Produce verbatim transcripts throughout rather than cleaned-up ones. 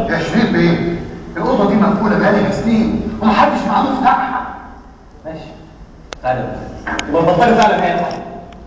يا شريف بيه، الاوضه دي مقفوله بقالها سنين ومحدش معاه مفتاحها. ماشي تعالى يبقى بطلي فعلا هي الحاجه.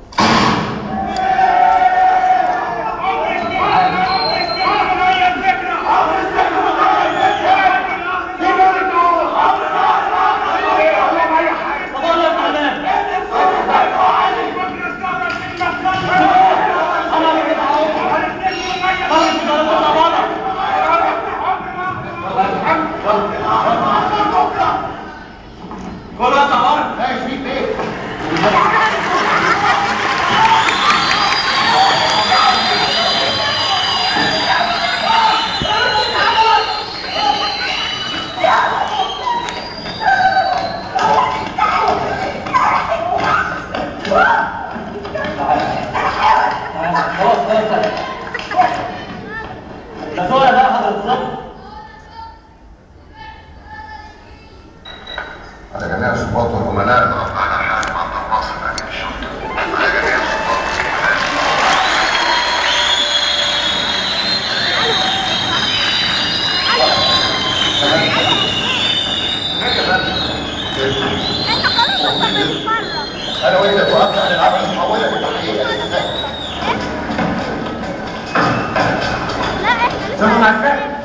على جميع الضباط والأمناء القبض على حاكم عبد الناصر أمين الشرطة. على جميع الضباط والأمناء. أنا وأنت توقفت عن العمل المحولة للتحقيق. لا إحنا لسه.